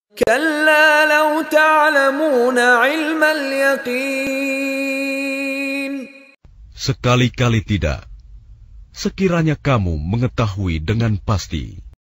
كلا لو تعلمون علم اليقين. Sekali-kali tidak. Sekiranya kamu mengetahui dengan pasti.